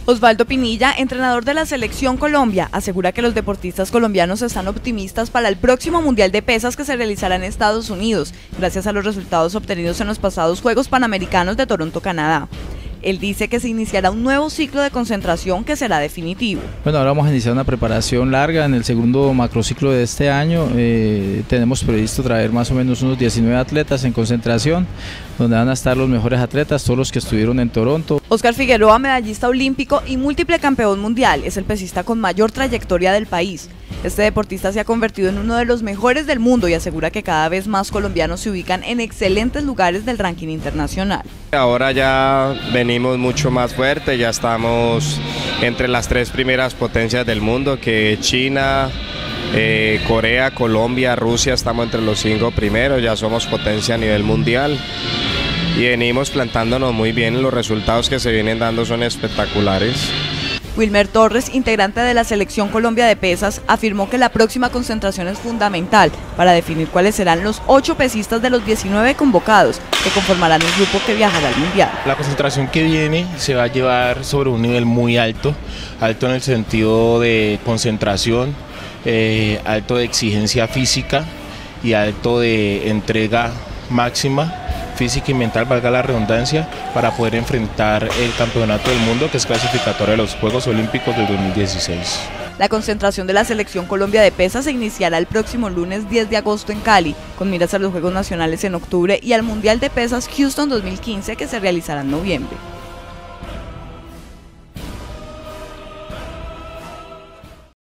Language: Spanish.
Osvaldo Pinilla, entrenador de la Selección Colombia, asegura que los deportistas colombianos están optimistas para el próximo Mundial de Pesas que se realizará en Estados Unidos, gracias a los resultados obtenidos en los pasados Juegos Panamericanos de Toronto, Canadá. Él dice que se iniciará un nuevo ciclo de concentración que será definitivo. Bueno, ahora vamos a iniciar una preparación larga en el segundo macrociclo de este año. Tenemos previsto traer más o menos unos 19 atletas en concentración, donde van a estar los mejores atletas, todos los que estuvieron en Toronto. Oscar Figueroa, medallista olímpico y múltiple campeón mundial, es el pesista con mayor trayectoria del país. Este deportista se ha convertido en uno de los mejores del mundo y asegura que cada vez más colombianos se ubican en excelentes lugares del ranking internacional. Ahora ya venimos mucho más fuerte, ya estamos entre las 3 primeras potencias del mundo, que China, Corea, Colombia, Rusia, estamos entre los 5 primeros, ya somos potencia a nivel mundial y venimos plantándonos muy bien, los resultados que se vienen dando son espectaculares. Wilmer Torres, integrante de la Selección Colombia de Pesas, afirmó que la próxima concentración es fundamental para definir cuáles serán los 8 pesistas de los 19 convocados que conformarán un grupo que viajará al Mundial. La concentración que viene se va a llevar sobre un nivel muy alto, alto en el sentido de concentración, alto de exigencia física y alto de entrega máxima, física y mental, valga la redundancia, para poder enfrentar el Campeonato del Mundo, que es clasificatorio de los Juegos Olímpicos del 2016. La concentración de la Selección Colombia de Pesas se iniciará el próximo lunes 10 de agosto en Cali, con miras a los Juegos Nacionales en octubre y al Mundial de Pesas Houston 2015 que se realizará en noviembre.